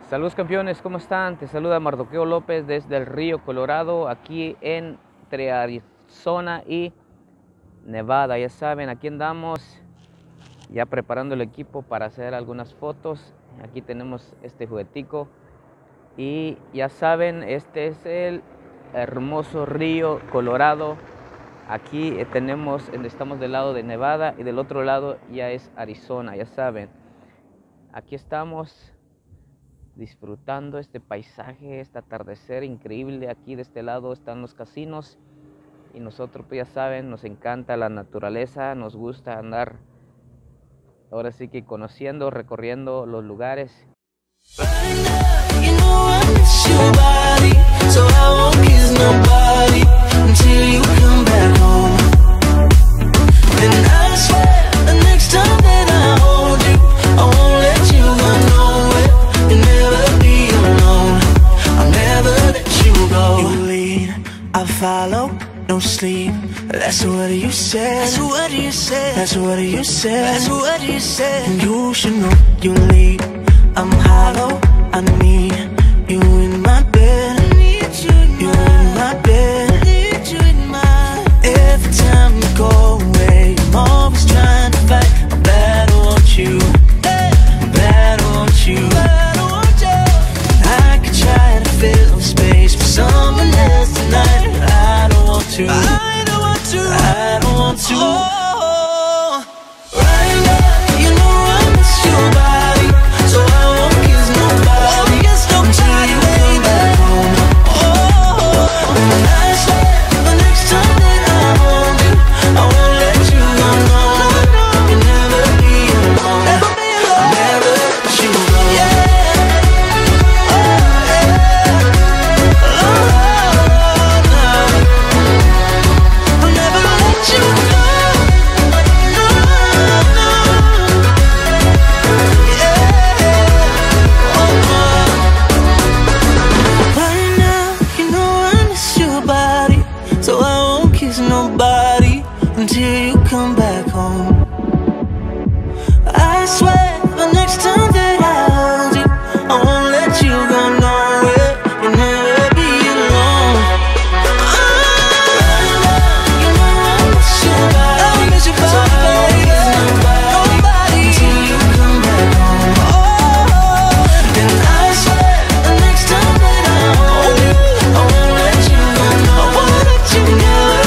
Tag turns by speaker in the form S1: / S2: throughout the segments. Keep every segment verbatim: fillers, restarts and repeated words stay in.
S1: Saludos campeones, ¿cómo están? Te saluda Mardoqueo López desde el Río Colorado, aquí entre Arizona y Nevada. Ya saben, aquí andamos ya preparando el equipo para hacer algunas fotos. Aquí tenemos este juguetico y ya saben, este es el hermoso Río Colorado. Aquí tenemos, estamos del lado de Nevada y del otro lado ya es Arizona, ya saben. Aquí estamos disfrutando este paisaje, este atardecer increíble. Aquí de este lado están los casinos y nosotros, pues ya saben, nos encanta la naturaleza, nos gusta andar ahora sí que conociendo, recorriendo los lugares.
S2: Follow, don't sleep. That's what you said. That's what you said. That's what you said. That's what you said. And you should know you leave. I'm hollow. I need you in my bed. I need you in you in my bed. I need you in my. Every time you go away, I'm always trying to fight. I'm bad, I want you. I'm bad, I want you. Bad, I want you. I could try to fill space for someone else tonight. I don't want to. I don't want to. I don't want to. Oh, right now, you know I miss your body, so I won't kiss nobody, kiss nobody until you come back home. Oh, and I swear the next time that I hold you, I won't let you go. No, you'll never be alone. Never be alone. I'll never let you go. Yeah. Nobody until you come back home. I swear the next time that I hold you, I won't let you go nowhere. You'll never be alone. Oh, right now, you know I miss your body, I miss your body, so I won't kiss nobody until you come back home. Oh, and I swear the next time that I hold you, I won't let you go nowhere. I won't let you never.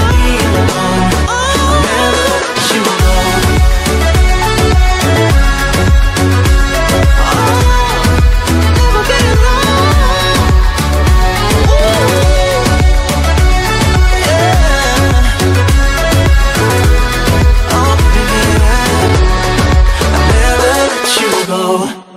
S2: Go.